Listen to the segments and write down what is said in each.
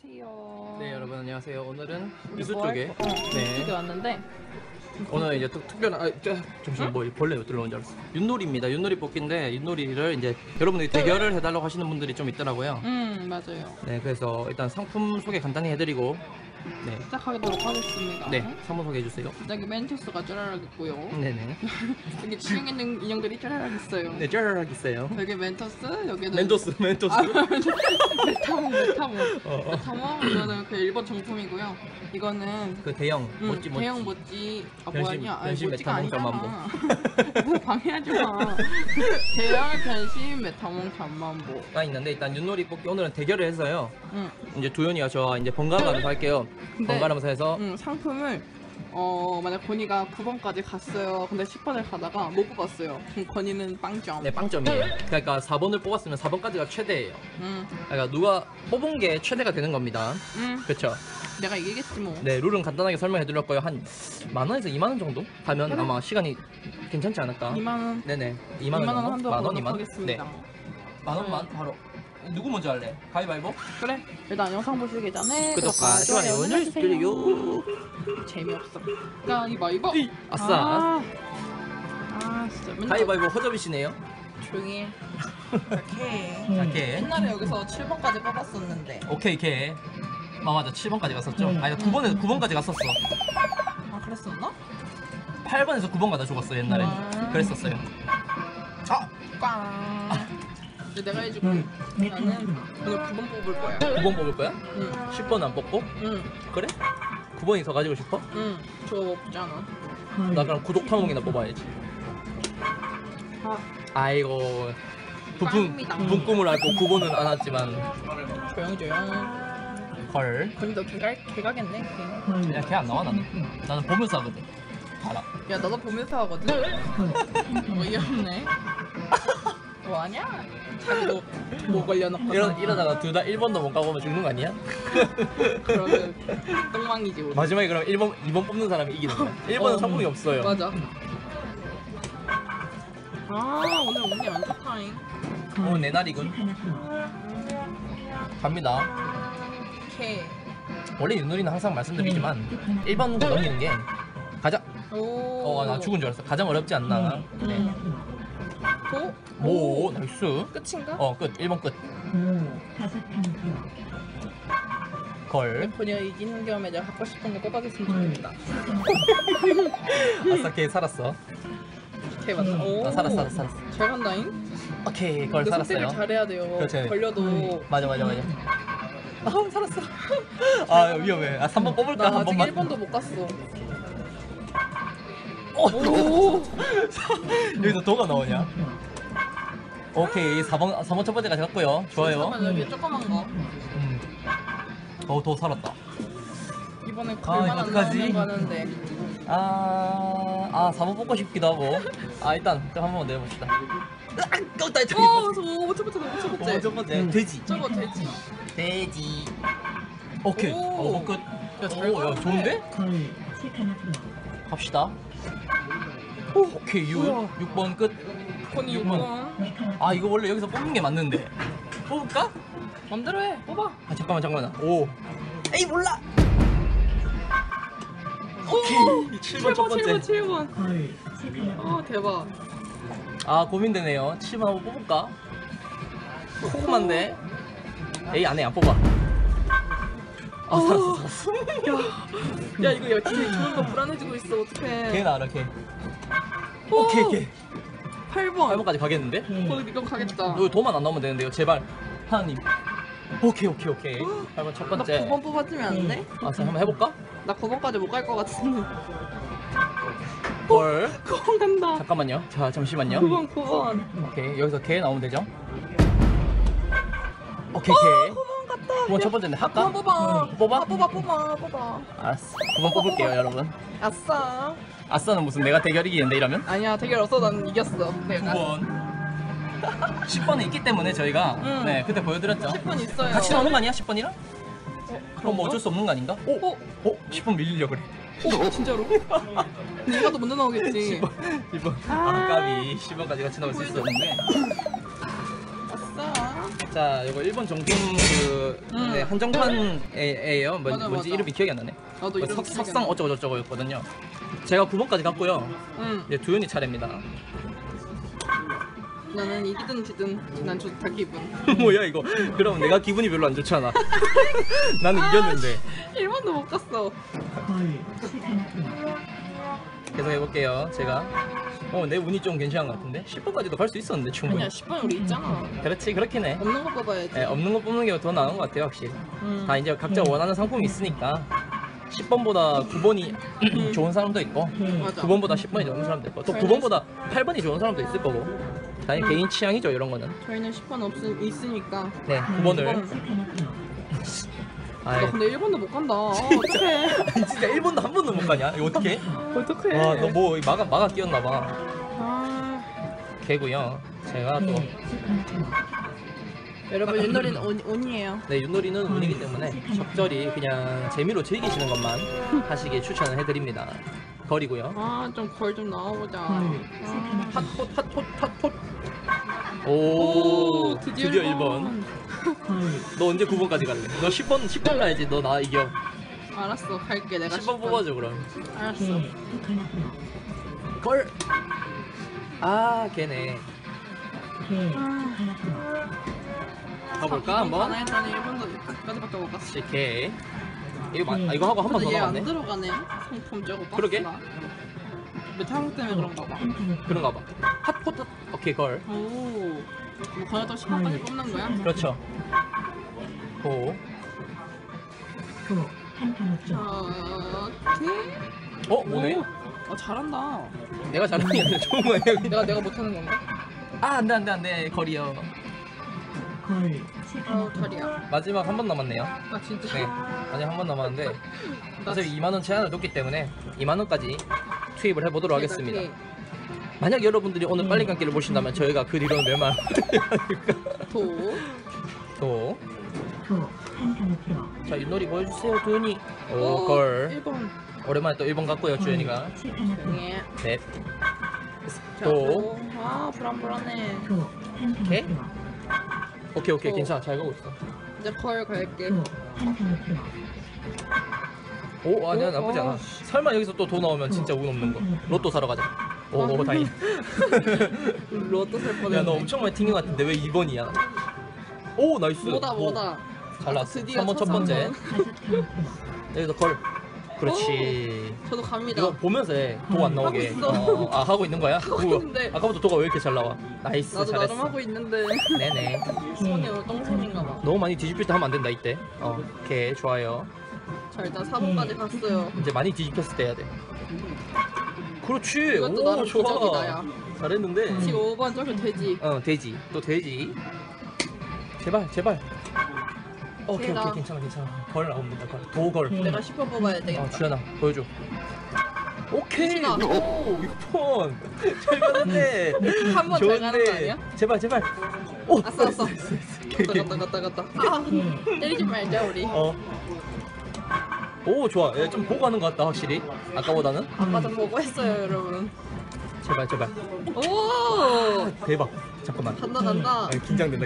안녕하세요. 네, 여러분 안녕하세요. 오늘은 우리 이수 뭐 쪽에 이쪽에 왔는데 오늘 이제 특별한 잠시만 뭐 벌레가 들어온 줄 알았어. 윷놀이입니다. 윷놀이 뽑기인데 윷놀이를 이제 여러분들이 대결을 해달라고 하시는 분들이 좀 있더라고요. 맞아요. 네, 그래서 일단 상품 소개 간단히 해드리고 네, 시작하도록 하겠습니다. 네, 상품 소개해 주세요. 여기 멘토스가 쩌라락 있고요. 네네. 여기 주행 있는 인형들이 쩌라락 있어요. 네, 쩌르륵 있어요. 여기 멘토스, 여기는 멘토스. 메타몽. 메타몽 이거는 그 일본 정품이고요. 이거는 그 대형 모찌 대형 모찌 변신- 변신 모찌가 메타몽 아니잖아. 뭐 방해하지 마. 대형 변신 메타몽 잠만보. 있는데 일단 윷놀이 뽑기 오늘은 대결을 해서요. 응. 이제 두현이와 저와 이제 번갈아가면서 할게요. 근데- 번갈아가면서 해서 상품을 만약 건이가 9번까지 갔어요. 근데 10번을 가다가 못 뽑았어요. 그럼 건이는 빵점. 네, 빵점이에요. 그러니까 4번을 뽑았으면 4번까지가 최대예요. 그러니까 누가 뽑은 게 최대가 되는 겁니다. 그렇죠? 내가 이기겠지 뭐. 네, 룰은 간단하게 설명해 드릴 거예요. 한 만원에서 2만원 정도 가면 그래. 아마 시간이 괜찮지 않을까? 2만원. 네네. 2만원 2만원 정도? 한도 만원, 보도록 2만? 네. 하겠습니다. 만원만 바로. 누구 먼저 할래? 가위바위보? 그래. 일단 영상 보시기 전에 구독과 좋아요 눌러주세요. 재미없어. 가위바위보. 아싸. 진짜 맨날 가위바위보 허접이시네요. 조용히 해. 오케이. 오케이. 옛날에 여기서 7번까지 뽑았었는데. 오케이, 오케이. 맞아. 7번까지 갔었죠? 아니, 9번에서 9번까지 갔었어. 아 그랬었나? 8번에서 9번 가다 죽었어, 옛날에. 그랬었어요. 아! 꽝. 이제 내가 해줄게. 나는 오늘 9번 뽑을 거야. 9번 뽑을 거야? 응. 10번 안 뽑고? 응. 그래? 9번이 더 가지고 싶어? 응. 저거 없잖아. 나 그럼 구독 탐험이나 뽑아야지. 아이고. 꽝입니다. 부푼 꿈을 앓고 9번은 안 왔지만. 조용. 헐. 근데 너 개가겠네. 야, 걔 안 나와, 나는. 나는 보면서 하거든. 알아. 야 나도 보면서 하거든. 어이없네. 뭐하냐? 자기도 뭐 걸려놓고. 이러다가 둘 다 1번도 못 가보면 죽는 거 아니야? 그러면 똥망이지 우리. 마지막에 그럼 1번, 2번 뽑는 사람이 이기는 거야. 1번은 상품이 없어요. 맞아. 오늘 운이 안 좋다잉. 오늘 내 날이군. 갑니다. 오케이. 원래 윷놀이는 항상 말씀드리지만 1번부터 넘기는 게 가장 오. 나 죽은 줄 알았어. 가장 어렵지 않나. 네. 도? 오, 나이스. 끝인가? 끝. 1번 끝. 걸. 본이가 이기는 겸에 내가 갖고 싶은 거 뽑아줬으면 좋겠다. 아싸, 걔 살았어. 오케이 맞아. 오. 살았어. 잘 간다잉. 오케이, 걸 근데 선택을 살았어요. 잘해야 돼요. 그렇지. 걸려도. 맞아. 살았어. 아, 위험해. 3번 뽑을까? 나 한 아직 번만. 1번도 못 갔어. 오! 여기서 도가 나오냐? 오케이, 4번 첫 번째까지 갔고요. 좋아요. 잠깐만 여기 조그만 거. 도 살았다. 이번에 이거 글만 안 어떡하지? 나오는 거 하는데. 4번 뽑고 싶기도 하고. 일단 한 번만 내봅시다. 나 저거 첫 번째. 첫 번째. 돼지. 저거 돼지. 돼지. 오케이. 오. 끝. 야, 잘 야, 가는데? 좋은데? 갑시다. 오케이, 우와. 6번 끝. 건이 6번. 이거 원래 여기서 뽑는 게 맞는데. 뽑을까? 맘대로 해. 뽑아. 잠깐만. 오. 에이, 몰라. 오. 오케이. 7번 첫 번째. 7번. 대박. 고민되네요. 7번 한번 뽑을까? 코고만데. 에이, 안 뽑아. 살았어. 야 이거 진짜 좋은 거 불안해지고 있어. 어떡해. 걔는 알아, 걔. 오. 오케이, 걔. 8번. 8번까지 가겠는데? 이건 가겠다. 너 도만 안 나오면 되는데요, 제발. 하나님. 오케이. 8번 첫 나 번째. 9번 뽑아주면 안 돼? 한번 해볼까? 나 9번까지 못 갈 것 같은데. 헐. 9번 간다. 잠깐만요. 자, 잠시만요. 9번. 오케이, 여기서 걔 나오면 되죠? 오케이, 걔. 9번 갔다. 9번 첫 번째인데 할까? 뽑아. 뽑아? 뽑아. 알았어. 9번 뽑을게요, 여러분. 아싸. 아싸는 무슨 내가 대결 이기는데 이러면? 아니야 대결 없어. 난 이겼어. 내가. 9번. 10번에 있기 때문에 저희가 응. 네, 그때 보여드렸죠. 10번 있어요. 같이 나오는 거 아니야, 10번이랑? 그럼 뭐 어쩔 수 없는 거 아닌가? 어? 10번 밀리려 그래. 진짜로? 내가 더 먼저 나오겠지. 10번. 까비. 10번까지 같이 나올 수 있었는데. 아싸. 자, 이거 일본 정품 그 네, 한정판이에요. 맞아, 뭔지 맞아. 이름이 기억이 안 나네. 나도 이름 기억이 안 석상 나. 어쩌고 저쩌고였거든요. 제가 9번까지 갔고요. 이제 두현이 차례입니다. 나는 이기든 지든 난 좋다 기분. 뭐야 이거? 그럼 내가 기분이 별로 안 좋잖아. 나는 이겼는데. 1번도 못 갔어. 계속 해볼게요. 제가. 내 운이 좀 괜찮은 것 같은데 10번까지도 갈 수 있었는데 충분히. 아니야 10번 우리 있잖아. 그렇지, 그렇긴 해. 없는 거 뽑아야지. 네, 없는 거 뽑는 게 더 나은 것 같아요, 확실히. 다 이제 각자 원하는 상품이 있으니까 10번보다 9번이 좋은 사람도 있고, 맞아. 9번보다 10번이 좋은 사람도 있고, 또 9번보다 8번이 좋은 사람도 있을 거고. 당연히 개인 취향이죠, 이런 거는. 저희는 10번 있으니까. 네, 9번을. 나 근데 1번도 못 간다. 어떡해. 진짜 1번도 한 번도 못 가냐? 이거 어떻게? 어떡해. 와, 너 뭐 마가 끼었나봐. 아, 개고요. 제가 또. 여러분 윷놀이는 온이에요. 네, 윷놀이는 운이기 때문에 적절히 그냥 재미로 즐기시는 것만 하시길 추천을 해드립니다. 거리고요. 아, 좀 걸 좀 나와보자. 핫폿. 오, 드디어 1번. 너 언제 9번까지 갈래? 너 10번 가야지. 너 나 이겨. 알았어, 갈게. 내가 10번 뽑아줘 그럼. 알았어. 걸. 아, 걔네. 가볼까 한번? 나 일단 1번까지밖에 못 갔어. 오케이. 이거 하고 한 번 더 근데 얘 안 남았네. 들어가네. 상품 저거 박스가. 그러게. 메탈 때문에 그런가 봐. 그런가 봐. 핫폿. 오케이, 걸. 오. 뭐 거기다 10번까지 뽑는 거야? 그렇죠. 고. 오케이. 뭐네? 오. 잘한다. 내가 잘하는 게 아니라 좋은 거야. 내가 못하는 건가? 아, 안돼 거리요. 다리야. 마지막 한 번 남았네요. 아 진짜. 네, 아직 한 번 남았는데 어차피 2만 원 제한을 뒀기 때문에 2만 원까지 투입을 해보도록 하겠습니다. 만약 여러분들이 오늘 빨리 감기를 보신다면 저희가 그 뒤로는 몇만 또. 자, 윷놀이 보여주세요, 두현이. 오, 걸. 1번. 오랜만에 또 1번 갔고요, 주현이가. 네. 넷. 자, 또. 아 불안해. 오케이, 또. 괜찮아, 잘 가고 있어. 이제 걸 갈게. 오, 아니야, 나쁘지 않아. 어. 설마 여기서 또 돈 나오면 진짜 운 없는 거. 로또 사러 가자. 오, 다행이다. 로또 살 뻔했네. 야, 너 엄청 많이 튕긴 것 같은데 왜 2번이야? 오, 나이스. 뭐다. 잘 나왔어. 드디어 3번 첫 번째. 여기서 걸. 그렇지. 저도 갑니다. 이거 보면서 해. 도 안 나오게. 하고 있어. 하고 있는 거야? 하고 우와. 있는데. 아까부터 도가 왜 이렇게 잘 나와? 나이스, 나도 잘했어. 나름 하고 있는데 네네. 손이 오늘 똥손인가 봐. 너무 많이 뒤집힐 때 하면 안 된다, 이때. 오케이, 좋아요. 자 일단 4번까지 갔어요. 이제 많이 뒤집혔을 때 해야 돼. 그렇지. 이것도 오, 나름 좋아. 부적이다, 야. 잘했는데. 지금 5번 저기 돼지. 돼지. 또 돼지. 제발. 오케이, 제가. 괜찮아. 걸 나옵니다. 걸. 도걸. 내가 10번 뽑아야 되겠다. 주연아, 보여줘. 오케이. 끝이다. 오, 6번. 잘 가는데. 한 번 잘 가는 거 아니야? 제발. 오, 아싸. 오케이. 갔다. 아 때리지 말자 우리. 오, 좋아. 좀 보고 하는 것 같다, 확실히. 아까보다는. 아까 좀 보고 했어요 여러분. 제발. 오 대박. 잠깐만. 간다. 긴장된다.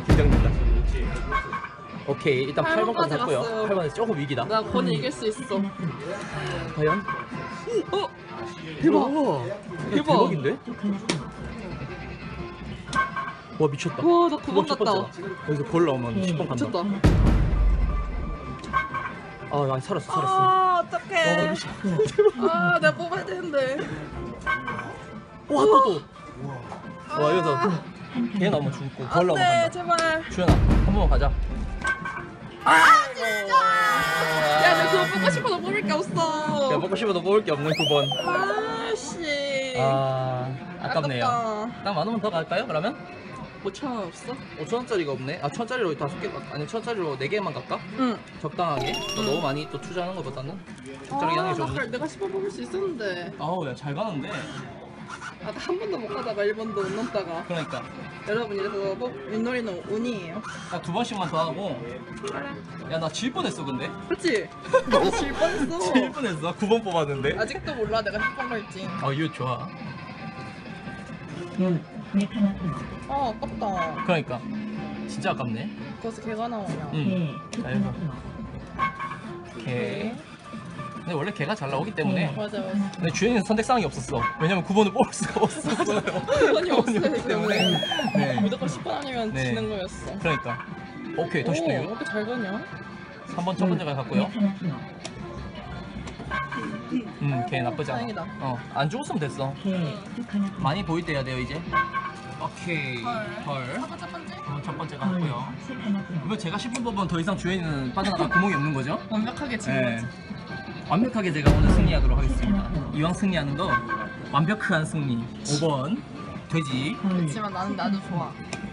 오케이, 일단 8번까지 8번까지 갔고요. 갔어요. 8번에서 조금 위기다. 나 권 이길 수 있어. 과연? 대박. 우와, 대박. 대박인데? 와, 미쳤다. 와, 나 9번 9번 첫 갔다. 번째다. 여기서 걸 나오면 10번 간다. 미쳤다. 아, 살았어. 아 어떡해. 아 내가 뽑아야 되는데. 와, 또. 와, 여기서 걔 나오면 죽고 걸 나오면 안돼 간다. 제발. 주연아, 한 번만 가자. 야 내가 그거 뽑고 싶어도 뽑을 게 없어. 야, 먹고 싶어도 먹을 게 없는 9번. 아씨. 아깝네요. 아깝다. 딱 10,000원 더 갈까요, 그러면? 5,000원 없어? 5,000원짜리가 없네. 1,000원짜리로 5개, 아니 1,000원짜리로 4개만 갈까? 응. 적당하게. 너무 많이 또 투자하는 것보다는 적절하게 하는 게 좋은데. 내가 10번 뽑을 수 있었는데. 아우, 야, 잘 가는데. 나 한 번도 못 가다가 1번도 못 넘다가. 그러니까. 여러분 이래서 윷놀이는 운이에요. 딱 2번씩만 더 하고. 야, 나 질 뻔했어, 근데. 그치? 질 뻔했어. 7번 했어. 9번 뽑았는데. 아직도 몰라 내가 10번 갈지. 이거 좋아. 아깝다. 그러니까. 진짜 아깝네. 거기서 개가 나오냐. 자, 여기서 개. 근데 원래 개가 잘 나오기 때문에. 맞아. 근데 주연이는 선택사항이 없었어. 왜냐면 9번을 뽑을 수가 없었어요. 그건이 없었기 때문에 네. 무조건 10번 아니면 네. 지는 거였어. 그러니까. 오케이, 다시 또 오, 6. 이렇게 잘 가냐? 3번 첫 번째가 갔고요. 걔 나쁘지 않아. 다행이다. 안 죽었으면 됐어. 많이 보일 때야 돼요, 이제. 오케이. 헐. 첫 번째? 첫 번째가 갔고요. 그러면 제가 10분 뽑으면 더 이상 주연이는 빠져나갈 구멍이 없는 거죠? 완벽하게 지는 네. 거지. 완벽하게 제가 오늘 승리하도록 하겠습니다. 이왕 승리하는 거 완벽한 승리. 5번 돼지. 그렇지만 나도 좋아.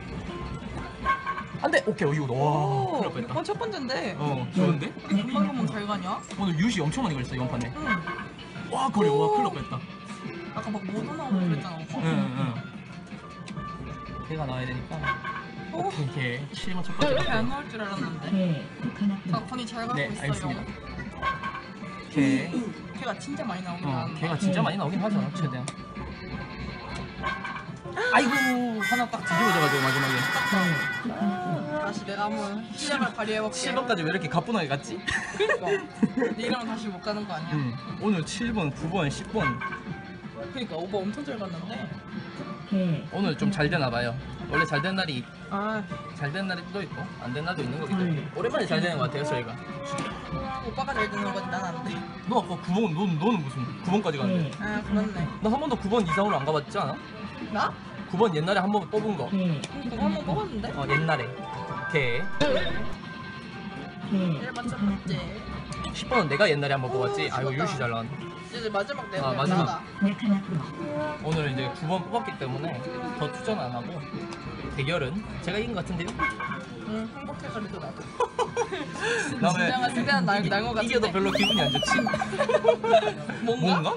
안돼. 오케이. 이거 와. 큰일 날 뻔했다. 이건 첫 번째인데. 좋은데? 금방 잘 가냐? 오늘 유시 엄청 많이 걸렸어 이번 판에. 응. 와 거리 와 큰일 날 뻔했다. 아까 막 모두 나오고 그랬잖아 오빠. 응. 걔가 나와야 되니까. 오. 오케이. 걔 7번 첫 야, 번째. 이렇게 안 나올 줄 알았는데. 자, 건이 잘 가고 네, 있어요. 알겠습니다. 걔. 걔가 진짜 많이 나오긴 하는데. 걔가 진짜 많이 나오긴 하죠 최대한. 아이고 하나 딱 뒤집어져가지고 마지막에. 다시 내가 한번 실력을 발휘해볼게. 7번까지 왜 이렇게 가뿐하게 갔지? 그니까. 네 이러면 다시 못 가는 거 아니야? 오늘 7번, 9번, 10번 그니까 오빠 엄청 잘 갔는데. 오늘 좀 잘 되나 봐요. 원래 잘 된 날이 아, 잘 된 날이 또 있고 안 된 날도 있는 거기 때문에 오랜만에 잘 되는 것 같아요 저희가. 오빠가 잘 되는 거지 난 안 돼. 너 아까 9번 너는 무슨 9번까지 갔는데? 아, 그렇네. 너 한 번도 9번 이상으로 안 가봤지 않아? 나? 9번 옛날에 한 번 뽑은 거. 그거 한 번 뽑았는데? 옛날에. 걔 1번 첫 번째. 10번은 내가 옛날에 한 번 뽑았지. 오, 아이고 죽었다. 유시 잘 나왔네. 이제 마지막 내가 마지막. 오늘 이제 9번 뽑았기 때문에 더 투자는 안 하고 대결은 제가 이긴 것 같은데요? 응, 행복해 그래도 나도. 다음에 진정한 승자는 날것 같은데. 이겨도 별로 기분이 안 좋지. 뭔가?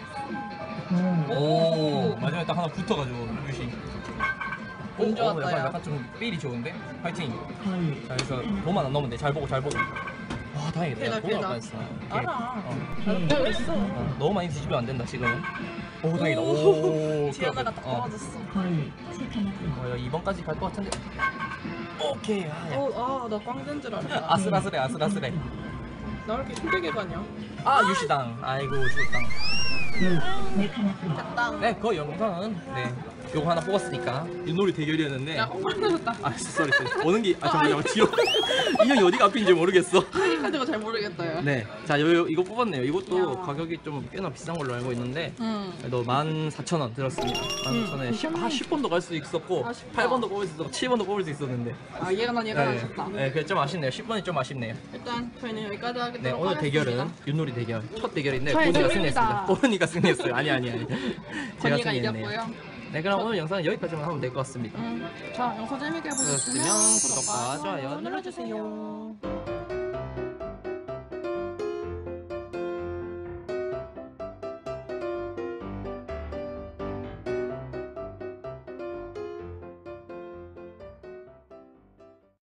오 마지막에 딱 하나 붙어가지고 유시. 운 좋았다, 야. 약간 좀 삘이 좋은데? 파이팅. 자 여기서 도만 안 넣으면 돼. 잘 보고. 와 다행이다. 피해다, 도만 피해다. 뻔했어. 알아. 잘하고 있어. 너무 많이 뒤집으면 안 된다 지금은. 오 다행이다. 오, 오 지연아가 딱 떨어졌어. 2번까지 갈 것 같은데. 오케이. 나 꽝 된 줄 알았다. 아슬아슬해. 나 왜 이렇게 힘들게 가냐? 유시당. 아이고 죽었당. 됐다. 네, 그 영상은 요거 하나 뽑았으니까 윷놀이 대결이었는데. 야, 꽝 내줬다. 쏘리. 오는 게 잠깐만 뒤로. 이 형이 어디가 앞인지 모르겠어. 여기까지가 잘 모르겠다, 야. 네, 자 이거 뽑았네요. 이것도 야. 가격이 좀 꽤나 비싼 걸로 알고 있는데 응. 그래도 14,000원 들었습니다. 14,000원에 10번도 갈 수 있었고 아쉽다. 8번도 뽑을 수 있었고 7번도 뽑을 수 있었는데. 얘가 아쉽다. 네, 그게 좀 아쉽네요. 10번이 좀 아쉽네요. 일단 저희는 여기까지 하겠습니다. 네, 오늘 대결은 윷놀이 대결 첫 대결인데 저의 보니가 승리입니다. 승리했습니다. 보니가 승리했어요. 아니. 제가 건이가 승리했네요. 이겼고요. 네, 그럼 오늘 영상은 여기까지만 하면 될 것 같습니다. 자, 영상 재밌게 보셨으면 그렇으면 구독과 좋아요 눌러주세요.